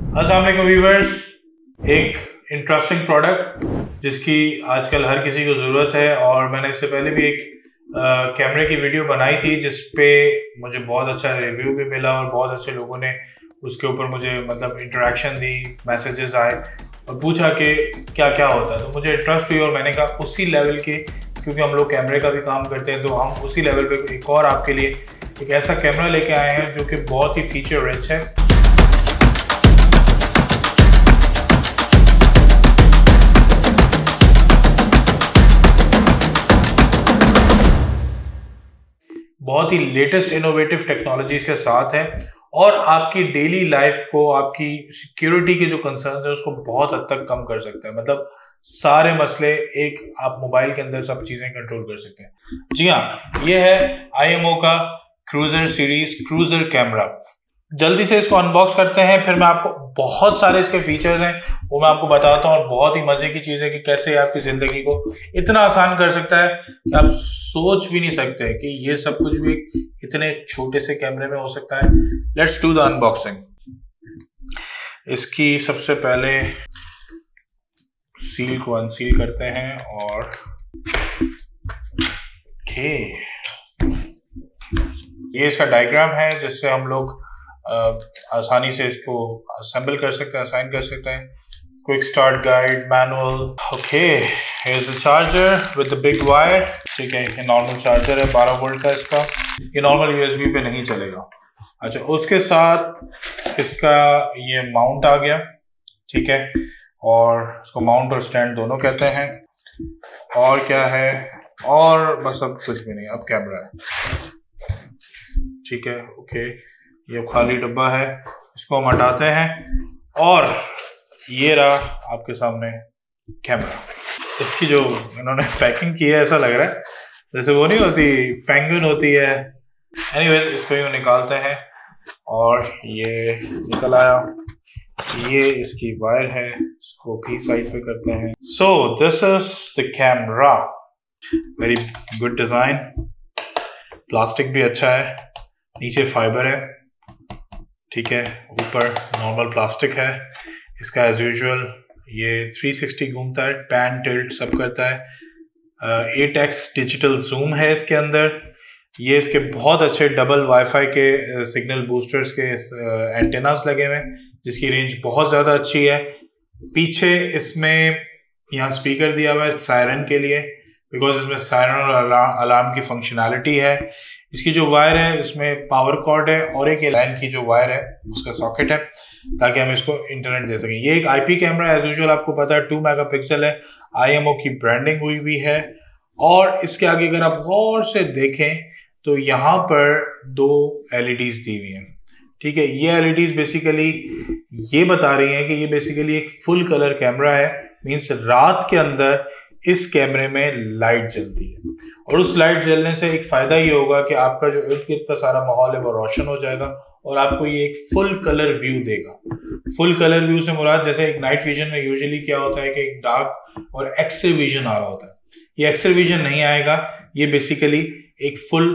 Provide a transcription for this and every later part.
अस्सलाम वालेकुम व्यूअर्स, एक इंटरेस्टिंग प्रोडक्ट जिसकी आजकल हर किसी को ज़रूरत है और मैंने इससे पहले भी एक कैमरे की वीडियो बनाई थी जिस पे मुझे बहुत अच्छा रिव्यू भी मिला और बहुत अच्छे लोगों ने उसके ऊपर मुझे मतलब इंटरेक्शन दी, मैसेजेस आए और पूछा कि क्या क्या होता है। तो मुझे इंटरेस्ट हुई और मैंने कहा उसी लेवल के, क्योंकि हम लोग कैमरे का भी काम करते हैं, तो हम उसी लेवल पे एक और आपके लिए एक ऐसा कैमरा लेके आए हैं जो कि बहुत ही फीचर रिच है। बहुत ही लेटेस्ट इनोवेटिव टेक्नोलॉजीज के साथ है और आपकी डेली लाइफ को, आपकी सिक्योरिटी के जो कंसर्न्स है उसको बहुत हद तक कम कर सकता है। मतलब सारे मसले एक आप मोबाइल के अंदर सब चीजें कंट्रोल कर सकते हैं। जी हाँ, ये है IMO का क्रूजर सीरीज क्रूजर कैमरा। जल्दी से इसको अनबॉक्स करते हैं, फिर मैं आपको बहुत सारे इसके फीचर्स हैं वो मैं आपको बताता हूँ और बहुत ही मजे की चीज़ है कि कैसे आपकी ज़िंदगी को इतना आसान कर सकता है कि आप सोच भी नहीं सकते कि ये सब कुछ भी इतने छोटे से कैमरे में हो सकता है। Let's do the unboxing. इसकी सबसे पहले सील को अनसील करते हैं और ये इसका डायग्राम है जिससे हम लोग आसानी से इसको असेंबल कर सकते हैं, असाइन कर सकते हैं। Quick start guide, manual. Okay, here is the charger with the big wire. ठीक है, ये नॉर्मल चार्जर है 12 वोल्ट का इसका। ये नॉर्मल USB पे नहीं चलेगा। अच्छा, उसके साथ इसका ये माउंट आ गया। ठीक है, और इसको माउंट और स्टैंड दोनों कहते हैं। और क्या है, और बस अब कुछ भी नहीं, अब कैमरा है। ठीक है, ओके, ये खाली डब्बा है, इसको हम हटाते हैं और ये रहा आपके सामने कैमरा। इसकी जो इन्होंने पैकिंग की है ऐसा लग रहा है जैसे वो नहीं होती, पेंगुइन होती है। एनीवेज, इसको यूँ निकालते हैं और ये निकल आया। ये इसकी वायर है, इसको भी साइड पे करते हैं। So this is the camera. Very good design, plastic भी अच्छा है, नीचे फाइबर है। ठीक है, ऊपर नॉर्मल प्लास्टिक है। इसका एज यूजुअल ये 360 घूमता है, पैन टिल्ट सब करता है। 8x डिजिटल जूम है इसके अंदर। ये इसके बहुत अच्छे डबल वाईफाई के सिग्नल बूस्टर्स के एंटेनास लगे हुए हैं जिसकी रेंज बहुत ज़्यादा अच्छी है। पीछे इसमें यहाँ स्पीकर दिया हुआ है सायरन के लिए, बिकॉज इसमें सायरन और अलार्म की फंक्शनैलिटी है। इसकी जो वायर है इसमें पावर कॉर्ड है और एक लाइन की जो वायर है उसका सॉकेट है ताकि हम इसको इंटरनेट दे सकें। ये एक IP कैमरा एज यूजुअल, आपको पता है 2 मेगापिक्सल है, IMO की ब्रांडिंग हुई भी है। और इसके आगे अगर आप गौर से देखें तो यहाँ पर 2 LEDs दी हुई हैं। ठीक है, ये LEDs बेसिकली ये बता रही हैं कि ये बेसिकली एक फुल कलर कैमरा है। मीन्स रात के अंदर इस कैमरे में लाइट जलती है और उस लाइट जलने से एक फायदा ये होगा कि आपका जो इर्द गिर्द का सारा माहौल है वो रोशन हो जाएगा और आपको ये एक फुल कलर व्यू देगा। फुल कलर व्यू से मुराद, जैसे एक नाइट विजन में यूजुअली क्या होता है कि एक डार्क और एक्स-रे विजन आ रहा होता है, ये एक्स-रे विजन नहीं आएगा। ये बेसिकली एक फुल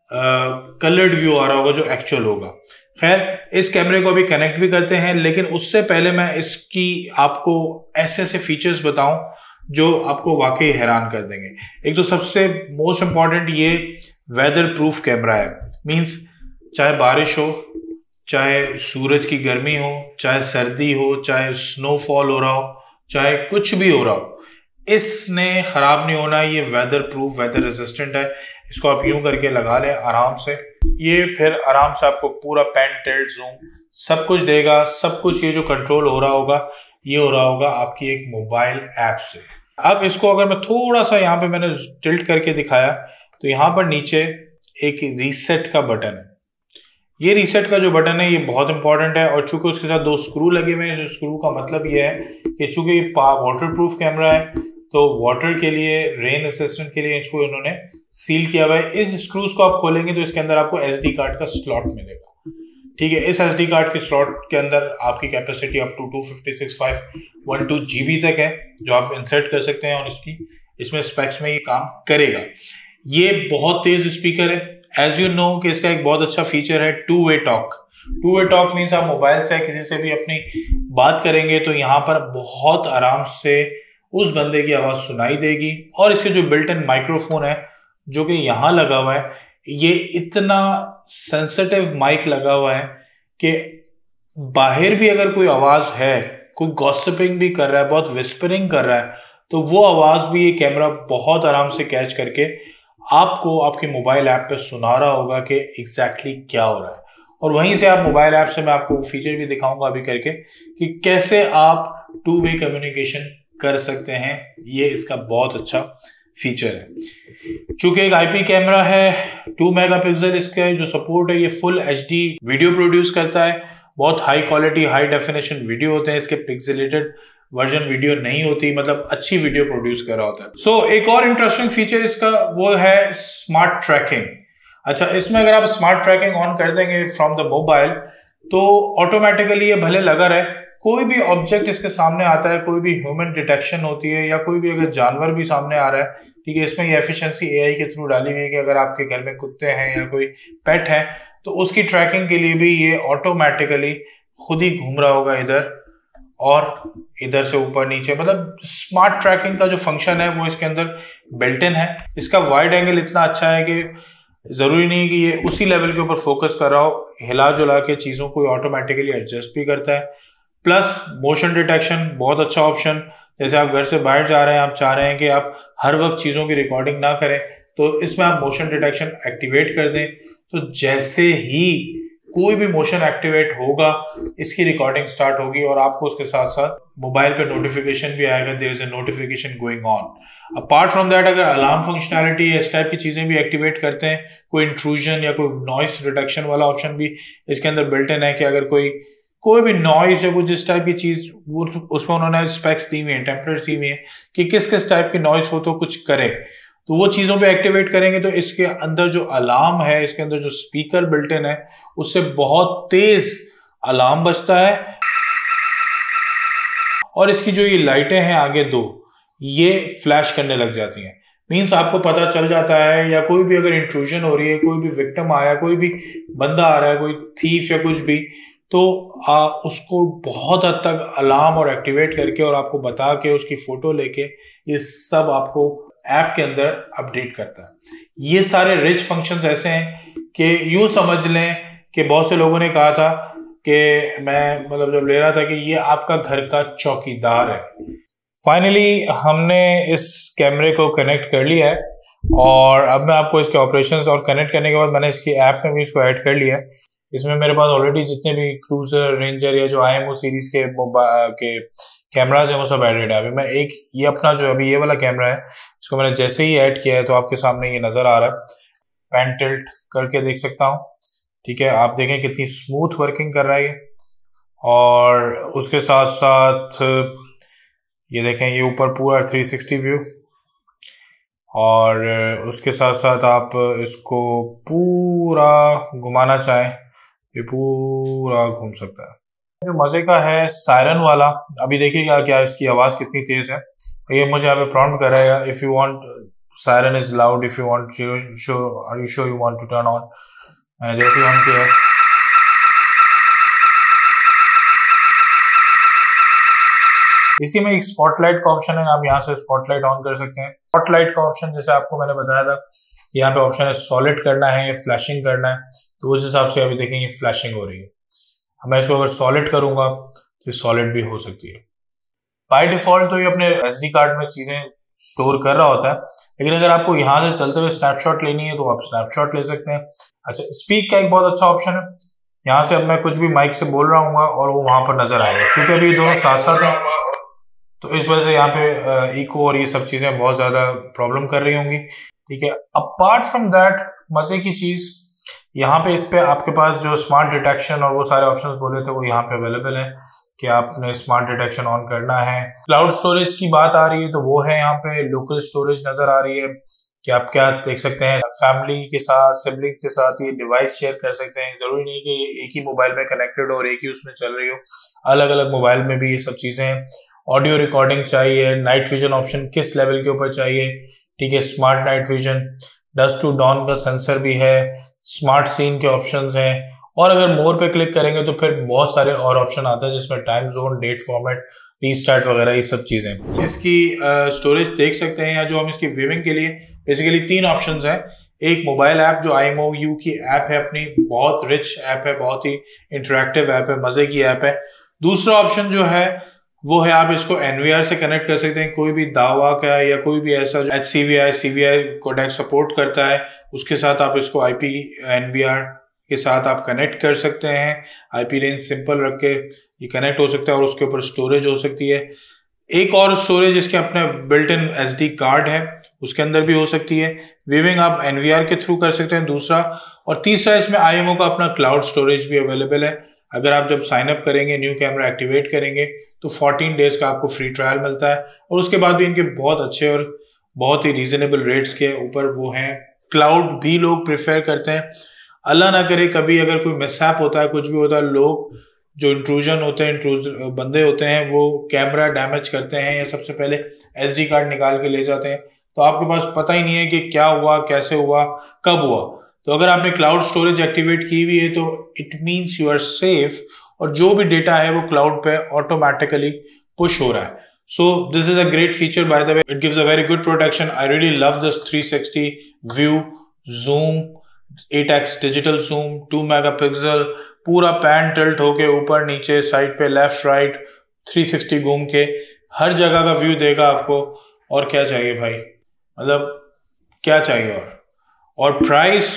कलर्ड व्यू आ रहा होगा जो एक्चुअल होगा। खैर, इस कैमरे को अभी कनेक्ट भी करते हैं, लेकिन उससे पहले मैं इसकी आपको ऐसे ऐसे फीचर्स बताऊं जो आपको वाकई हैरान कर देंगे। एक तो सबसे मोस्ट इंपॉर्टेंट, ये वेदर प्रूफ कैमरा है। मींस चाहे बारिश हो, चाहे सूरज की गर्मी हो, चाहे सर्दी हो, चाहे स्नोफॉल हो रहा हो, चाहे कुछ भी हो रहा हो, इसने खराब नहीं होना। ये वेदर प्रूफ, वेदर रेजिस्टेंट है। इसको आप यूं करके लगा लें आराम से, ये फिर आराम से आपको पूरा पैन टिल्ट जूम सब कुछ देगा। सब कुछ ये जो कंट्रोल हो रहा होगा ये हो रहा होगा आपकी एक मोबाइल ऐप से। अब इसको अगर मैं थोड़ा सा यहाँ पे मैंने टिल्ट करके दिखाया तो यहाँ पर नीचे एक रीसेट का बटन है। ये रीसेट का जो बटन है ये बहुत इंपॉर्टेंट है और चूंकि उसके साथ 2 स्क्रू लगे हुए हैं, जो स्क्रू का मतलब ये है कि चूंकि ये वाटर प्रूफ कैमरा है तो वाटर के लिए, रेन असिस्टेंट के लिए इसको इन्होंने सील किया हुआ है। इस स्क्रूज को आप खोलेंगे तो इसके अंदर आपको SD कार्ड का स्लॉट मिलेगा। ठीक है, इस SD कार्ड के स्लॉट के अंदर आपकी कैपेसिटी अप टू 256.512 GB तक है जो आप इंसर्ट कर सकते हैं और इसमें स्पेक्स में ये काम करेगा। ये बहुत तेज स्पीकर है। एज यू नो कि इसका एक बहुत अच्छा फीचर है 2-वे talk. Two way talk means आप मोबाइल से किसी से भी अपनी बात करेंगे तो यहाँ पर बहुत आराम से उस बंदे की आवाज सुनाई देगी। और इसके जो बिल्ट इन माइक्रोफोन है जो कि यहाँ लगा हुआ है, ये इतना सेंसिटिव माइक लगा हुआ है कि बाहर भी अगर कोई आवाज है, कोई गॉसिपिंग भी कर रहा है, बहुत विस्परिंग कर रहा है, तो वो आवाज भी ये कैमरा बहुत आराम से कैच करके आपको आपके मोबाइल ऐप पे सुना रहा होगा कि एग्जैक्टली क्या हो रहा है। और वहीं से आप मोबाइल ऐप से, मैं आपको फीचर भी दिखाऊंगा अभी करके कि कैसे आप टू वे कम्युनिकेशन कर सकते हैं। ये इसका बहुत अच्छा फीचर है। चूंकि एक आईपी कैमरा है, 2 मेगापिक्सल इसका जो सपोर्ट है, ये फुल एचडी वीडियो प्रोड्यूस करता है। बहुत high quality high definition video होते हैं इसके, पिक्सेलेटेड वर्जन वीडियो नहीं होती, मतलब अच्छी वीडियो प्रोड्यूस कर रहा होता है। सो एक और इंटरेस्टिंग फीचर इसका वो है स्मार्ट ट्रैकिंग। अच्छा, इसमें अगर आप स्मार्ट ट्रैकिंग ऑन कर देंगे फ्रॉम द मोबाइल तो ऑटोमेटिकली ये भले लगा रहे, कोई भी ऑब्जेक्ट इसके सामने आता है, कोई भी ह्यूमन डिटेक्शन होती है या कोई भी अगर जानवर भी सामने आ रहा है, ठीक है, इसमें ये एफिशिएंसी एआई के थ्रू डाली हुई है कि अगर आपके घर में कुत्ते हैं या कोई पेट है तो उसकी ट्रैकिंग के लिए भी ये ऑटोमेटिकली खुद ही घूम रहा होगा इधर और इधर से ऊपर नीचे। मतलब स्मार्ट ट्रैकिंग का जो फंक्शन है वो इसके अंदर बिल्ट इन है। इसका वाइड एंगल इतना अच्छा है कि जरूरी नहीं कि ये उसी लेवल के ऊपर फोकस कर रहा हो, हिला जुला के चीजों को ऑटोमेटिकली एडजस्ट भी करता है। प्लस मोशन डिटेक्शन बहुत अच्छा ऑप्शन। जैसे आप घर से बाहर जा रहे हैं, आप चाह रहे हैं कि आप हर वक्त चीजों की रिकॉर्डिंग ना करें, तो इसमें आप मोशन डिटेक्शन एक्टिवेट कर दें, तो जैसे ही कोई भी मोशन एक्टिवेट होगा इसकी रिकॉर्डिंग स्टार्ट होगी और आपको उसके साथ साथ मोबाइल पे नोटिफिकेशन भी आएगा, there is a notification going on. Apart from that, अगर अलार्म फंक्शनैलिटी है, इस टाइप की चीजें भी एक्टिवेट करते हैं, कोई इंट्रूजन या कोई नॉइस रिडक्शन वाला ऑप्शन भी इसके अंदर बिल्ट इन है कि अगर कोई भी नॉइज या कुछ इस टाइप की चीज, उसमें उन्होंने स्पेक्स दी हुई है, टेम्परेचर दी हुई है कि किस किस टाइप की नॉइज हो तो कुछ करे, तो वो चीजों पे एक्टिवेट करेंगे तो इसके अंदर जो अलार्म है, इसके अंदर जो स्पीकर बिल्ट इन है, उससे बहुत तेज अलार्म बजता है। और इसकी जो ये लाइटें हैं आगे दो, ये फ्लैश करने लग जाती हैं। मीन्स आपको पता चल जाता है, या कोई भी अगर इंट्रूजन हो रही है, कोई भी विक्टिम आया, कोई भी बंदा आ रहा है, कोई थीफ या कुछ भी, तो उसको बहुत हद तक अलार्म और एक्टिवेट करके और आपको बता के उसकी फोटो लेके ये सब आपको ऐप के अंदर अपडेट करता है। ये सारे रिच फंक्शंस ऐसे हैं कि यूं समझ लें कि बहुत से लोगों ने कहा था कि मैं मतलब जब ले रहा था कि ये आपका घर का चौकीदार है। फाइनली हमने इस कैमरे को कनेक्ट कर लिया है और अब मैं आपको इसके ऑपरेशंस और कनेक्ट करने के बाद मैंने इसकी ऐप में भी इसको ऐड कर लिया है। इसमें मेरे पास ऑलरेडी जितने भी क्रूजर, रेंजर या जो आईएमओ सीरीज के कैमराज हैं वो सब एडेड है। अभी मैं एक ये अपना जो अभी ये वाला कैमरा है, इसको मैंने जैसे ही ऐड किया है तो आपके सामने ये नजर आ रहा है। पैन टिल्ट करके देख सकता हूँ, ठीक है, आप देखें कितनी स्मूथ वर्किंग कर रहा है ये। और उसके साथ साथ ये देखें, ये ऊपर पूरा 360 व्यू, और उसके साथ साथ आप इसको पूरा घुमाना चाहें ये पूरा घूम सकता है। जो मजे का है सायरन वाला, अभी देखिएगा क्या इसकी आवाज कितनी तेज है। ये मुझे यहाँ पे प्रॉम्प्ट कर रहा है, if you want siren is loud, if you want show are you sure you want to turn on. जैसे ऑन किया, इसी में एक स्पॉटलाइट का ऑप्शन है, आप यहाँ से स्पॉटलाइट ऑन कर सकते हैं। स्पॉटलाइट का ऑप्शन जैसे आपको मैंने बताया था कि यहाँ पे ऑप्शन है सॉलिड करना है, फ्लैशिंग करना है, तो उस हिसाब से अभी देखें ये फ्लैशिंग हो रही है। मैं इसको अगर सॉलिड करूंगा तो सॉलिड भी हो सकती है। बाय डिफॉल्ट तो ये अपने एसडी कार्ड में चीजें स्टोर कर रहा होता है, लेकिन अगर आपको यहाँ से चलते हुए स्नैपशॉट लेनी है तो आप स्नैपशॉट ले सकते हैं। अच्छा, स्पीक का एक बहुत अच्छा ऑप्शन है, यहाँ से अब मैं कुछ भी माइक से बोल रहा हूँ और वो वहां पर नजर आएगा। क्योंकि अभी दोनों साथ साथ हैं तो इस वजह से यहाँ पे इको और ये सब चीजें बहुत ज्यादा प्रॉब्लम कर रही होंगी, ठीक है। अपार्ट फ्रॉम दैट, मजे की चीज यहाँ पे इस पे आपके पास जो स्मार्ट डिटेक्शन और वो सारे ऑप्शंस बोले थे वो यहाँ पे अवेलेबल है कि आपने स्मार्ट डिटेक्शन ऑन करना है। क्लाउड स्टोरेज की बात आ रही है तो वो है यहाँ पे। लोकल स्टोरेज नजर आ रही है कि आप क्या देख सकते हैं, फैमिली के साथ, सिबलिंग के साथ ये डिवाइस शेयर कर सकते हैं। जरूरी नहीं कि ये एक ही मोबाइल में कनेक्टेड हो और एक ही उसमें चल रही हो, अलग अलग मोबाइल में भी ये सब चीजें हैं। ऑडियो रिकॉर्डिंग चाहिए, नाइट विजन ऑप्शन किस लेवल के ऊपर चाहिए, ठीक है, smart night vision, dust to dawn का सेंसर भी है, स्मार्ट सीन के ऑप्शंस हैं, और अगर मोर पे क्लिक करेंगे तो फिर बहुत सारे और ऑप्शन आते हैं जिसमें time zone, date format, restart वगैरह ये सब चीजें। इसकी स्टोरेज देख सकते हैं, या जो हम इसकी व्यूइंग के लिए बेसिकली 3 ऑप्शंस हैं। एक मोबाइल ऐप जो IMOU की ऐप है अपनी, बहुत रिच ऐप है, बहुत ही इंटरेक्टिव ऐप है, मजे की ऐप है। दूसरा ऑप्शन जो है वो है आप इसको NVR से कनेक्ट कर सकते हैं, कोई भी दावा का या कोई भी ऐसा जो HCVI CVI कोडेक सपोर्ट करता है उसके साथ आप इसको IP NVR के साथ आप कनेक्ट कर सकते हैं। IP रेंज सिंपल रख के ये कनेक्ट हो सकता है और उसके ऊपर स्टोरेज हो सकती है। एक और स्टोरेज इसके अपने बिल्ट इन SD कार्ड है, उसके अंदर भी हो सकती है। व्यूइंग आप NVR के थ्रू कर सकते हैं दूसरा, और तीसरा इसमें IMO का अपना क्लाउड स्टोरेज भी अवेलेबल है। अगर आप जब साइन अप करेंगे, न्यू कैमरा एक्टिवेट करेंगे तो 14 डेज का आपको फ्री ट्रायल मिलता है, और उसके बाद भी इनके बहुत अच्छे और बहुत ही रीजनेबल रेट्स के ऊपर वो हैं। क्लाउड भी लोग प्रेफर करते हैं। अल्लाह ना करे कभी अगर कोई मिसहैप होता है, कुछ भी होता है, लोग जो इंट्रूजन होते हैं, बंदे होते हैं, वो कैमरा डैमेज करते हैं या सबसे पहले SD कार्ड निकाल के ले जाते हैं, तो आपके पास पता ही नहीं है कि क्या हुआ, कैसे हुआ, कब हुआ। तो अगर आपने क्लाउड स्टोरेज एक्टिवेट की हुई है तो it means you are safe, और जो भी डेटा है वो क्लाउड पे ऑटोमेटिकली पुश हो रहा है। So this is a great feature by the way, it gives a very good protection. I really love this 360 view, zoom, 8x digital zoom, 2 megapixel, पूरा पैन टिल्ट होके ऊपर नीचे साइड पे left right 360 घूम के हर जगह का व्यू देगा आपको। और क्या चाहिए भाई, मतलब क्या चाहिए। और प्राइस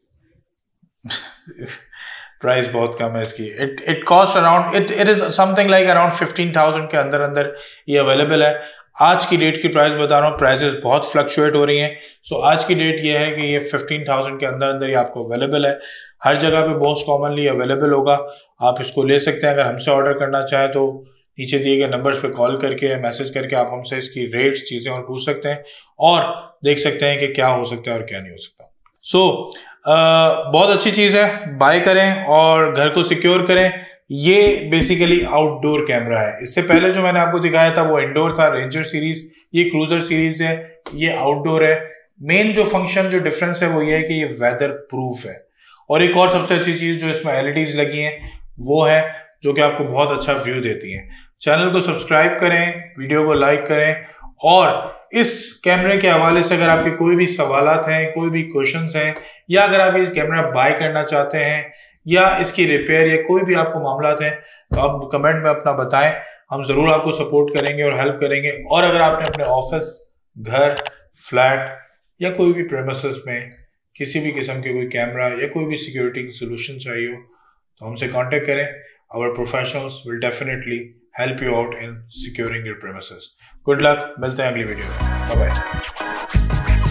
प्राइस बहुत कम है इसकी। It cost around it is something like around 15,000 के अंदर अंदर ये अवेलेबल है। आज की डेट की प्राइस बता रहा हूँ, प्राइसेस बहुत फ्लक्चुएट हो रही हैं। सो आज की डेट ये है कि ये 15,000 के अंदर अंदर ये आपको अवेलेबल है, हर जगह पे मोस्ट कॉमनली अवेलेबल होगा। आप इसको ले सकते हैं। अगर हमसे ऑर्डर करना चाहें तो नीचे दिए गए नंबर्स पे कॉल करके या मैसेज करके आप हमसे इसकी रेट्स, चीज़ें और पूछ सकते हैं, और देख सकते हैं कि क्या हो सकता है और क्या नहीं हो सकता। सो बहुत अच्छी चीज़ है, बाय करें और घर को सिक्योर करें। ये बेसिकली आउटडोर कैमरा है। इससे पहले जो मैंने आपको दिखाया था वो इंडोर था, रेंजर सीरीज। ये क्रूजर सीरीज है, ये आउटडोर है। मेन जो फंक्शन, जो डिफरेंस है वो ये है कि ये वेदर प्रूफ है। और एक और सबसे अच्छी चीज़ जो इसमें LEDs लगी हैं वो है जो कि आपको बहुत अच्छा व्यू देती हैं। चैनल को सब्सक्राइब करें, वीडियो को लाइक करें, और इस कैमरे के हवाले से अगर आपके कोई भी सवालात हैं, कोई भी क्वेश्चंस हैं, या अगर आप ये कैमरा बाय करना चाहते हैं या इसकी रिपेयर या कोई भी आपको मामलात हैं, तो आप कमेंट में अपना बताएं। हम ज़रूर आपको सपोर्ट करेंगे और हेल्प करेंगे। और अगर आपने अपने ऑफिस, घर, फ्लैट या कोई भी प्रेमिसेस में किसी भी किस्म के कोई कैमरा या कोई भी सिक्योरिटी की सोल्यूशन चाहिए हो तो हमसे कांटेक्ट करें। Our professionals will definitely help you out in securing your premises. Good luck, मिलते हैं अगली वीडियो में। Bye bye.